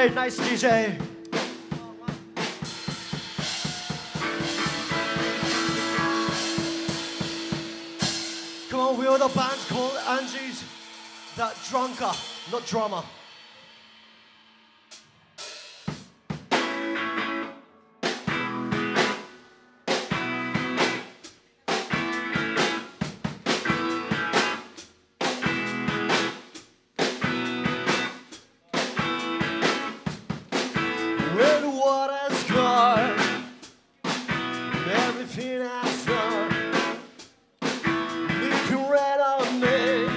DJ, nice DJ. Come on, we are the band called Angie's That Drunker, not Drummer. When the water's gone, everything I've done, looking right on me,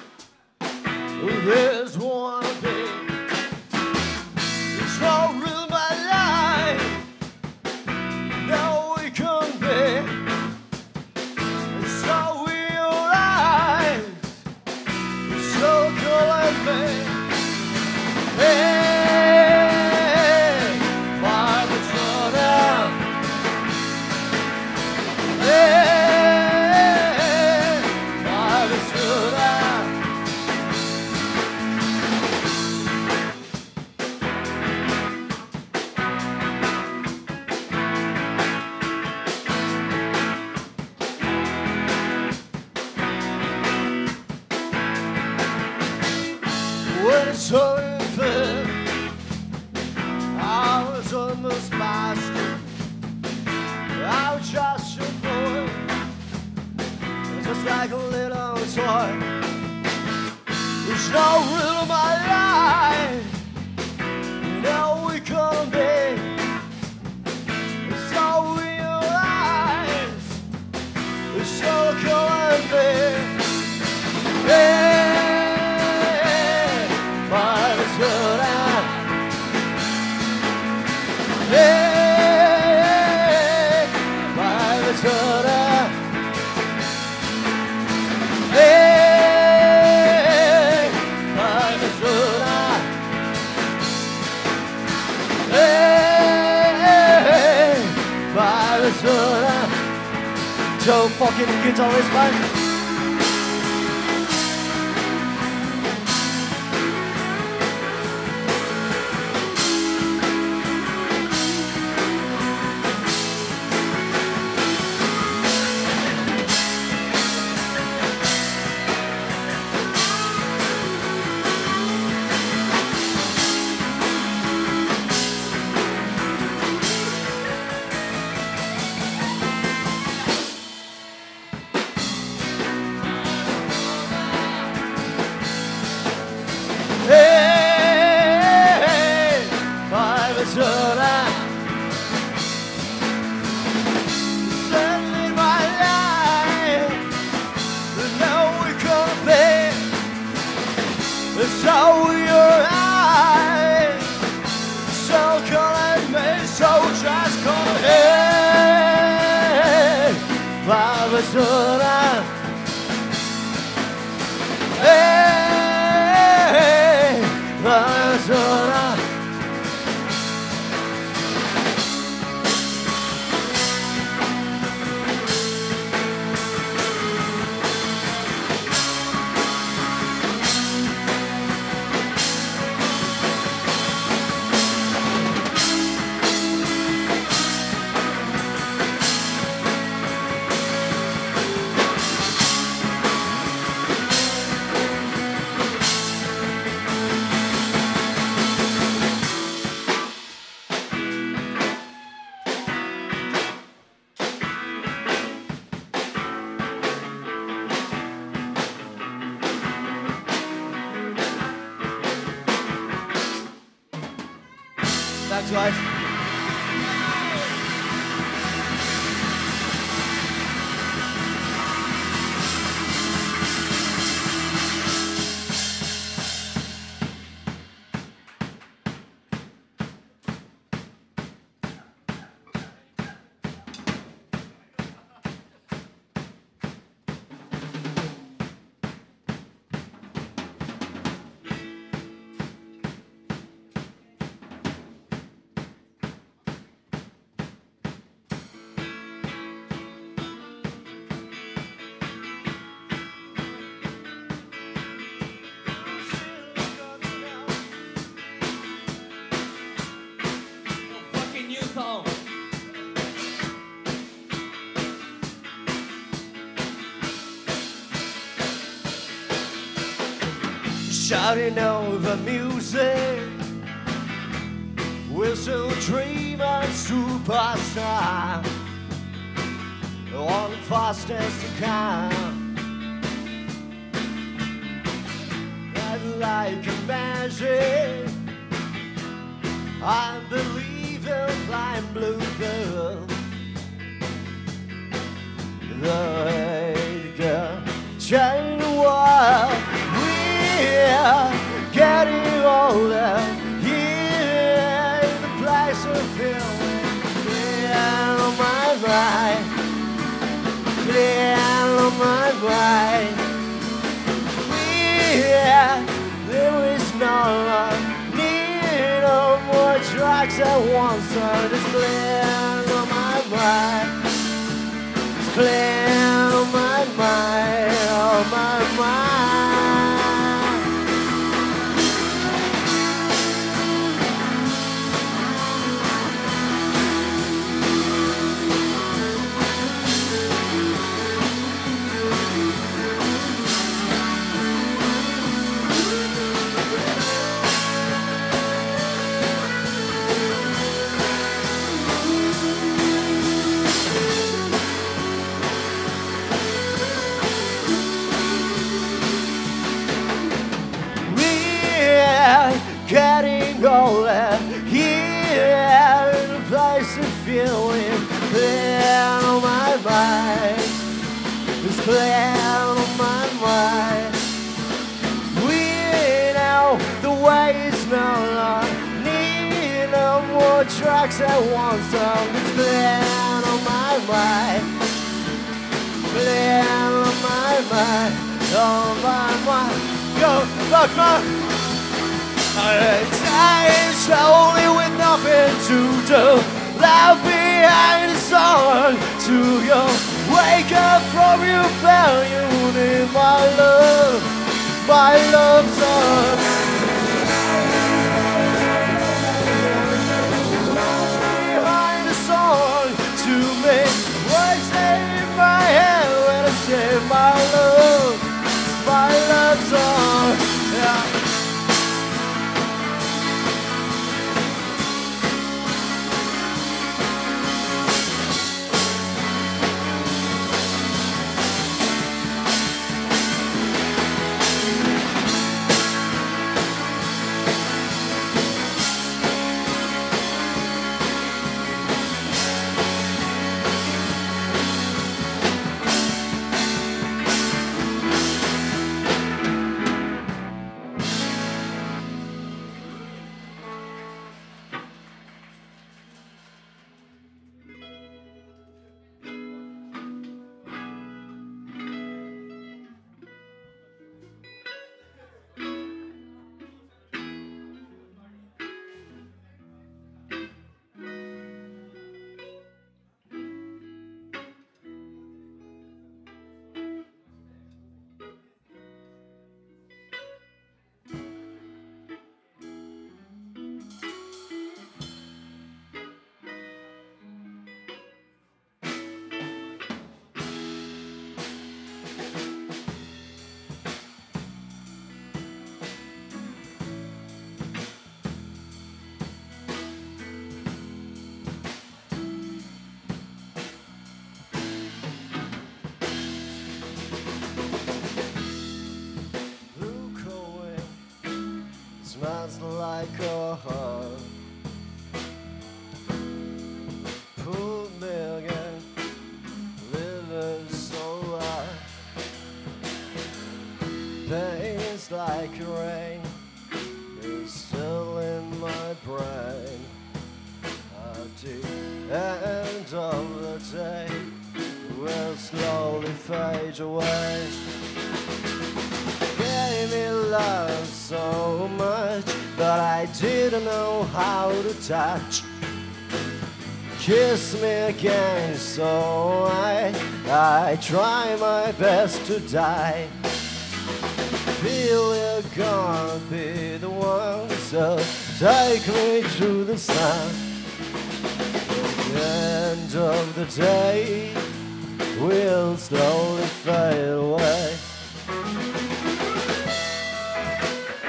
there's one thing. It's all real my life, now we can be. It's all in your eyes, it's so calling me. Hey. When it's so unfair, I was almost past you. I was just a boy, just like a little toy. It's no real of my life, you know we couldn't be. It's all in your eyes, it's so calling me. Hey. Hey, by the soda. Hey, by the soda. Hey, by the soda. Joe fucking guitarist, man. It's all in your eyes, so calling me, so just call hey, Baba Soda. Hey, Baba Soda. Thanks, guys. shouting over music. We're still dreaming superstar, on the fastest car. And like a magic, I believe in flying bluebird. The girl change the world. We're getting older. Here in the place of feeling, clear on my mind, clear on my mind. There is no need no more drugs at once. So it's clear on my mind. Clear on my mind, on my mind. Getting older, here in a place of feeling, clear on my mind. It's clear on my mind. We know the way is no longer need no more tracks at once. So it's clear on my mind, clear on my mind, on my mind. Go, fuck my. Time slowly with nothing to do, left behind the sun. To you, wake up from your bed, you need my love son. Behind the sun, to me, what's in my head when I say my love son. Yeah. Smells like a heart. Poor million living so hard. Pain's like rain, it's still in my brain. At the end of the day, will slowly fade away. Gave me love so much, but I didn't know how to touch. Kiss me again, so I try my best to die. Feel you're gonna be the one, so take me to the sun. At the end of the day, we'll slowly fade away.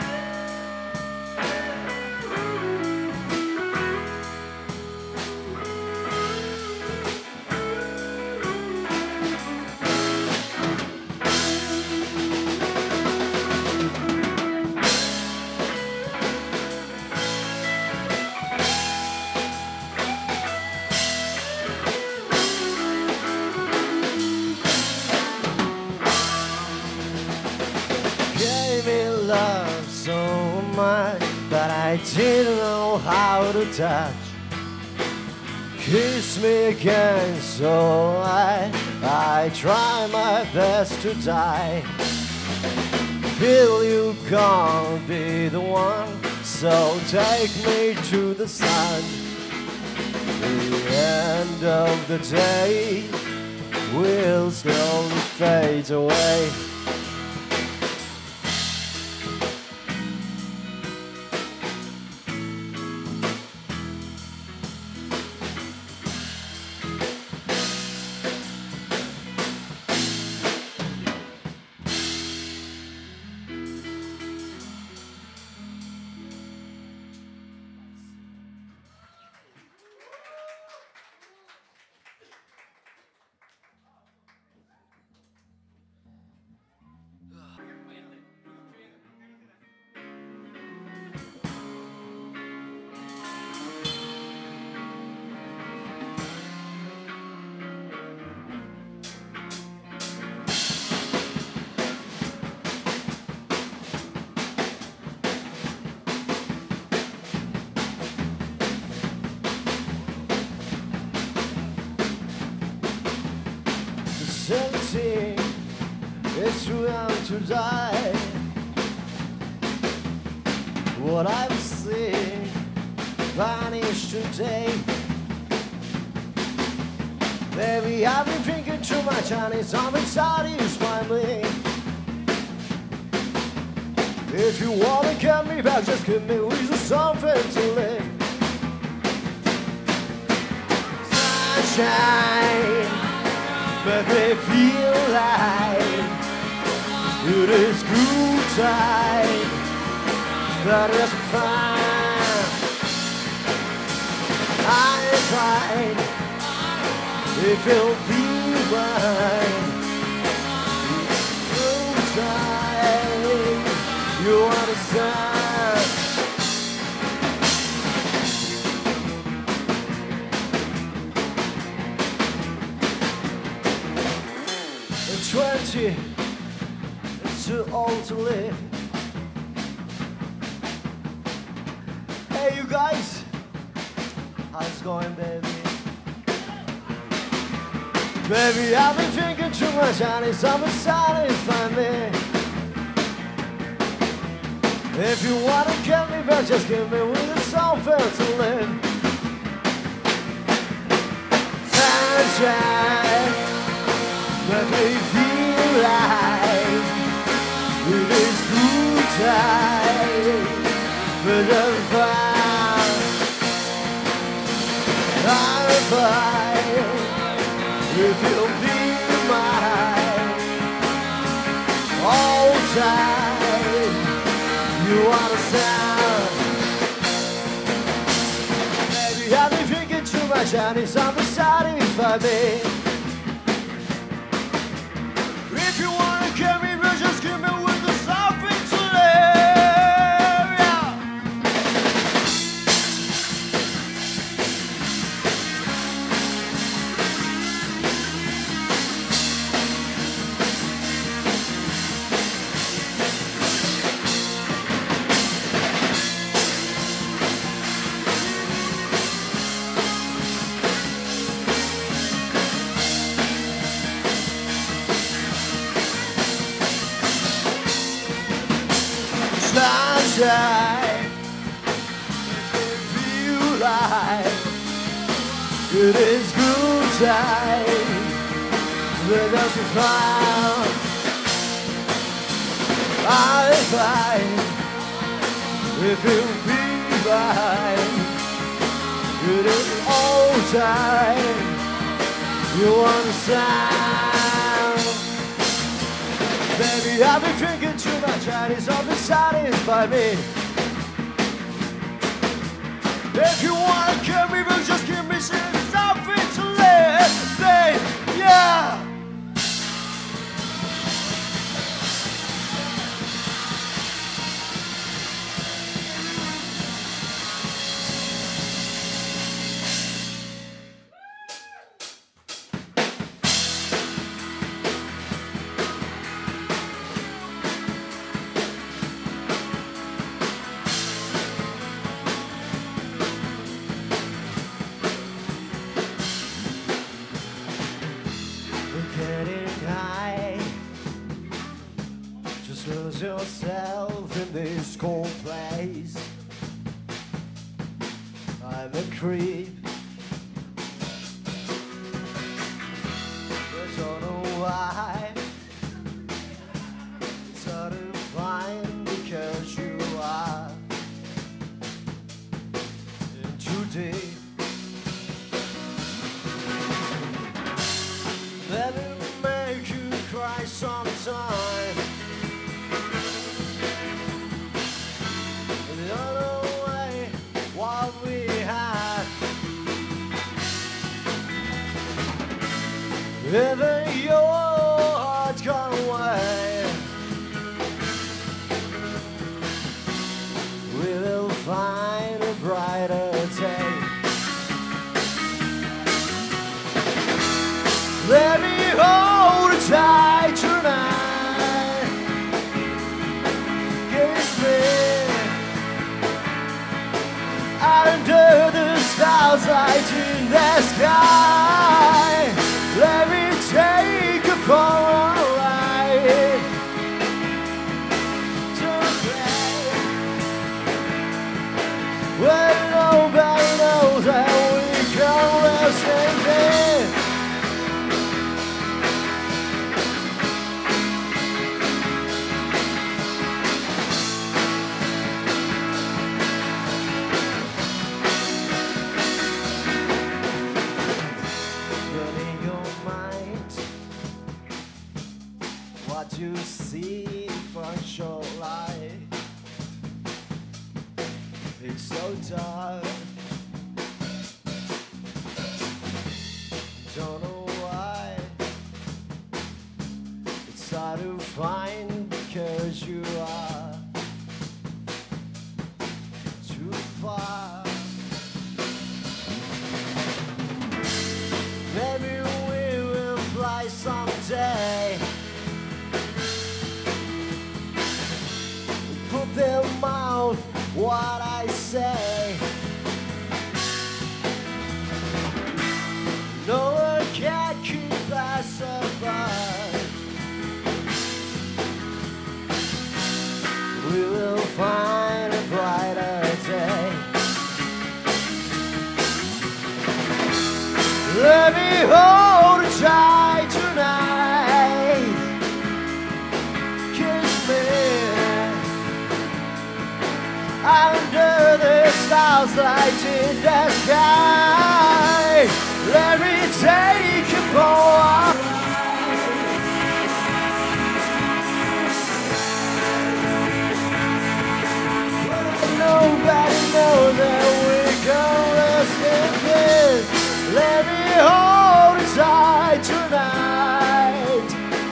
love so much, but I didn't know how to touch. Kiss me again, so I try my best to die. Feel you can't be the one, so take me to the sun. The end of the day will slowly fade away. It's too young to die. What I've seen vanished today. Baby, I've been drinking too much and it's always satisfying me. If you wanna get me back, just give me reason, something to live. Sunshine, make me feel like it is good time, that is fine. I'm fine, if you'll be mine. Good time, you understand. At 20, too old to live. Hey you guys, how's it going, baby? Baby, I've been thinking too much and it's always satisfying me. If you wanna get me back, just give me with something to live. Sunshine, let me feel like it is good time, but I'm fine. I'm fine, if you'll be mine. All time, you understand. Baby, I've been thinking too much and it's always satisfied me. If you wanna get me, just give me with the something to live, yeah. Sunshine, makes me feel like it is good time, but that's fine. I'm fine, if you'll be mine. It is all time, you understand. Baby, I've been drinking too much and it's always satisfied me. If you wanna get me back, just give me something to live, babe, yeah. lose yourself in this cold place. I'm a creep. I don't know why. It's hard to find because you are in too deep. Let me make you cry sometime. The other way, what we had. Even your heart's gone away, we will find a brighter day. Let me hold you tight tonight. Kiss me under the stars light in the sky. Let me take you for a ride to a place where nobody knows that we can rest in peace. What you see from your light, it's so dark. Don't know why. It's hard to find because you are too far. Maybe we will fly someday. Put their mouth what I say. No one can keep us apart. We will find a brighter day. Let me hold you tight tonight. Kiss me under the stars light in the sky. Let me take you for a ride. Nobody knows that we can rest in peace. Let me hold you tight tonight.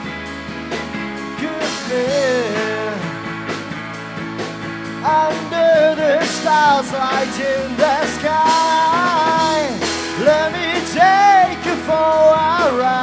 Kiss me under the stars light in the sky. Let me take you for a ride.